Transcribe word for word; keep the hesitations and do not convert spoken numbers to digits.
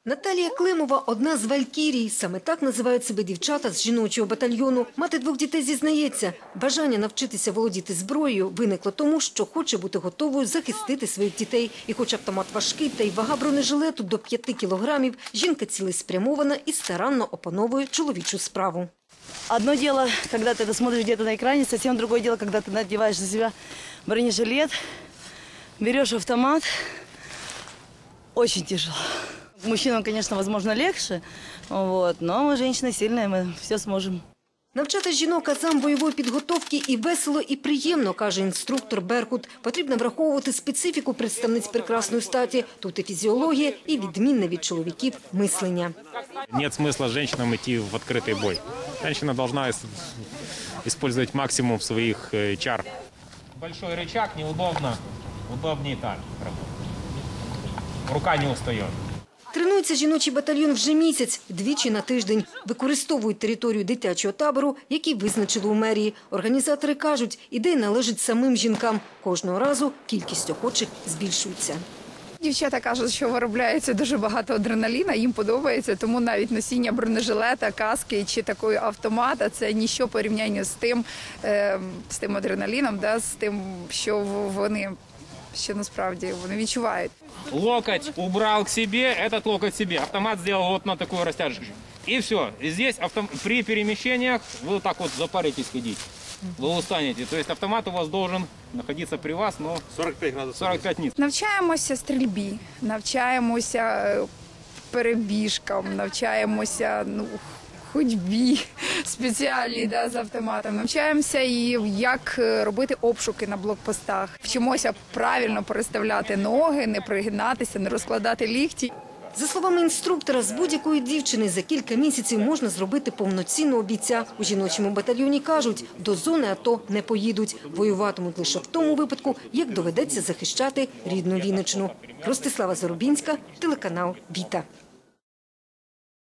Наталія Климова – одна з валькірій. Саме так називають себе дівчата з жіночого батальйону. Мати двох дітей зізнається, бажання навчитися володіти зброєю виникло тому, що хоче бути готовою захистити своїх дітей. І хоч автомат важкий та й вага бронежилету до п'яти кілограмів, жінка цілеспрямована і старанно опановує чоловічу справу. Одно дело, когда ты это смотришь где-то на экране, совсем другое дело, когда ты надеваешь на себя бронежилет, берешь автомат. Очень тяжело. Мужчинам, конечно, возможно, легче, вот, но мы женщины сильные, мы все сможем. Навчати жінок азам бойової підготовки і весело, і приємно, каже інструктор Беркут. Потрібно враховувати специфіку представниць прекрасної статі. Тут і фізіологія, і відмінне від чоловіків мислення. Нет смысла женщинам идти в открытый бой. Женщина должна использовать максимум своих чар. Большой рычаг неудобно, удобнее так. Рука не устает. Тренується жіночий батальйон вже місяць, двічі на тиждень. Використовують територію дитячого табору, який визначили у мерії. Організатори кажуть, ідея належить самим жінкам. Кожного разу кількість охочих збільшується. Дівчата кажуть, що виробляється дуже багато адреналіна, їм подобається, тому навіть носіння бронежилета, каски чи такої автомата – це ніщо порівняння з тим, з тим адреналіном, да, з тим, що вони, що насправді вони відчувають. Локоть убрал к себе, этот локоть себе. Автомат сделал вот на такую растяжку. И все. И здесь автом... при перемещениях вы вот так вот запаритесь ходить. Вы устанете. То есть автомат у вас должен находиться при вас, но сорок пять градусов. сорок пять низ. Навчаємося стрільбі, навчаємося перебіжкам, навчаємося ну, ходьбі спеціальній, да, з автоматом. Навчаємося і як робити обшуки на блокпостах. Вчимося правильно переставляти ноги, не пригинатися, не розкладати лікті. За словами інструктора, з будь-якої дівчини за кілька місяців можна зробити повноцінного бійця. У жіночому батальйоні кажуть, до зони АТО не поїдуть. Воюватимуть лише в тому випадку, як доведеться захищати рідну Вінниччину. Ростислава Зарубінська, телеканал «Віта».